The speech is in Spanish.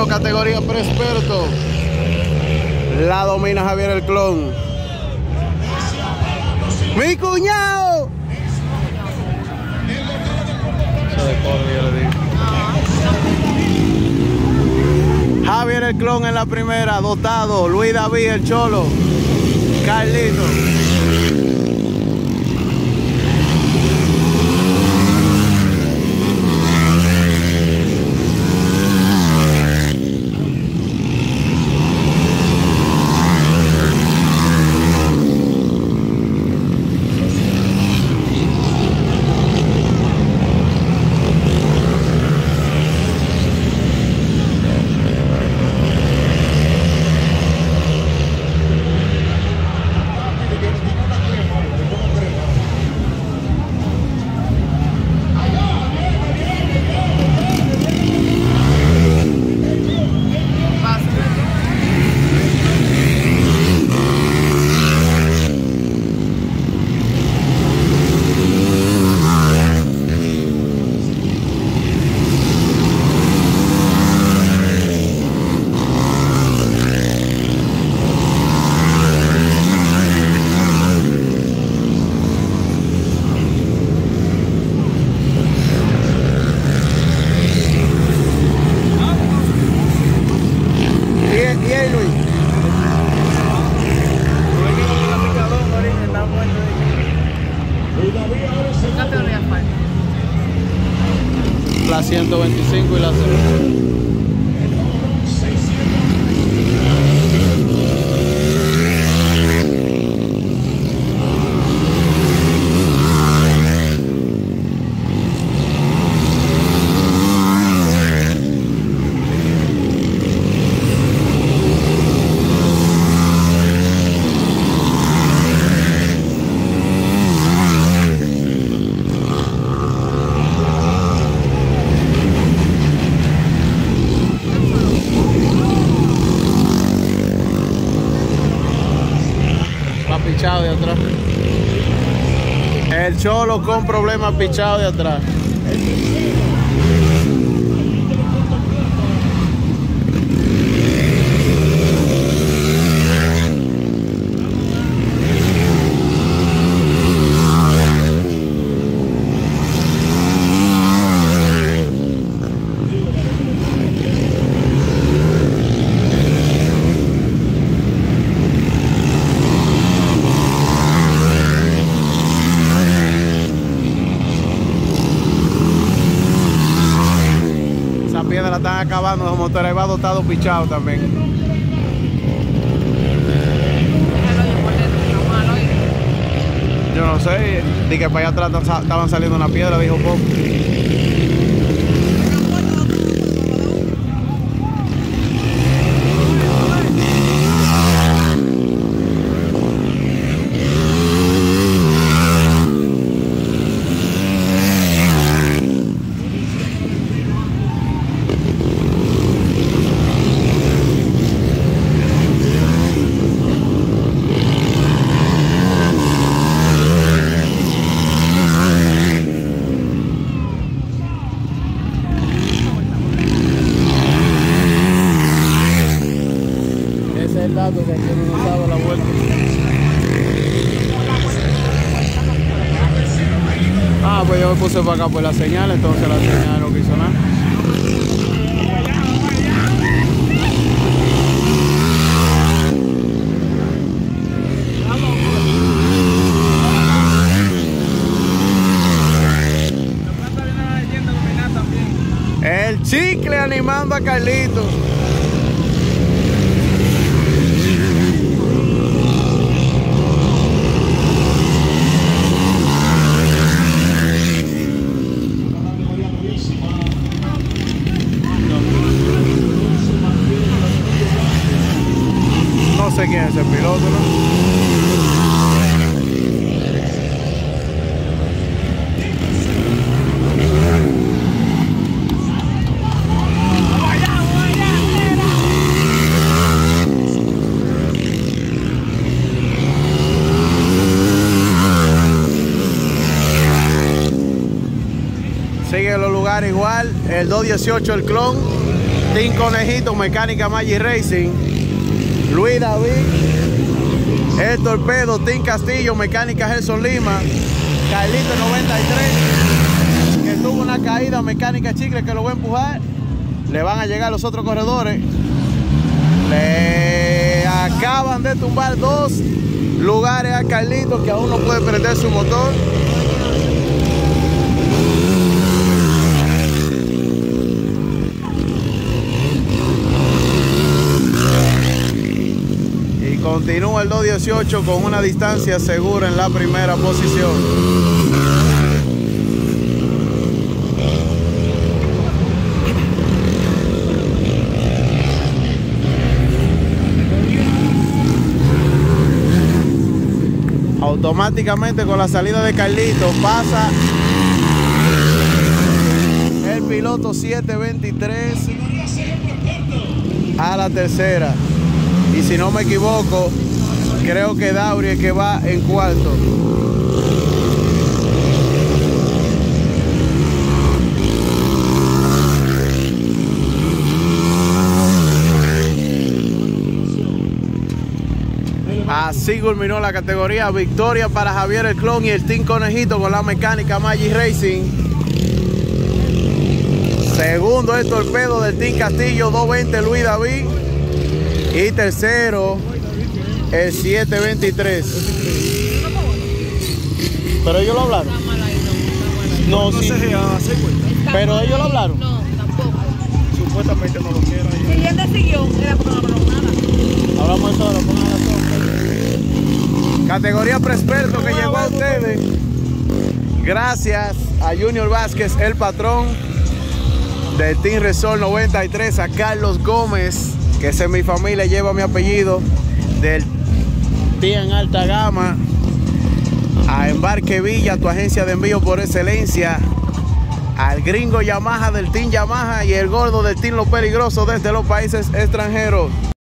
categoría pre-experto. La domina Javier el Clon. ¡Mi cuñado! Eso de coro, yo le digo. Javier el Clon en la primera, dotado. Luis David el Cholo. Carlito. La 125 y la 0. Pichado de atrás. El Cholo con problemas pichado de atrás. La están acabando los motores, va dotado pichado también. Yo no sé, di que para allá atrás estaban saliendo una piedra, dijo Pop. Que aquí no sabe la vuelta. Ah, pues yo me puse para acá por la señal, entonces la señal no quiso nada. El Chicle animando a Carlito. No sé quién es el piloto, ¿no? Sigue en los lugares igual, el 218 el Clon. Team Conejito, Mecánica Magic Racing. Luis David, El Torpedo, Team Castillo, Mecánica Gerson Lima. Carlito 93, que tuvo una caída, Mecánica Chicle, que lo va a empujar. Le van a llegar los otros corredores. Le acaban de tumbar 2 lugares a Carlito, que aún no puede prender su motor. Y continúa el 218 con una distancia segura en la primera posición. Automáticamente con la salida de Carlito pasa el piloto 723 a la tercera, y si no me equivoco creo que Dauri es que va en cuarto. Así culminó la categoría. Victoria para Javier el Clon y el Team Conejito con la Mecánica Magic Racing. Segundo el Torpedo del Team Castillo, 220 Luis David. Y tercero el 723. Pero ellos lo hablaron. No, sí. Pero ellos lo hablaron. No, tampoco. Supuestamente no lo quieren. Si él decidió, era porque no hablamos nada. Hablamos de eso, lo pongan a la sombra. Categoría Presperto que llegó a ustedes gracias a Junior Vázquez, el patrón del Team Resort 93, a Carlos Gómez, que es mi familia, lleva mi apellido, del Team Alta Gama, a Embarque Villa, tu agencia de envío por excelencia, al gringo Yamaha del Team Yamaha y el gordo del Team Lo Peligroso desde los países extranjeros.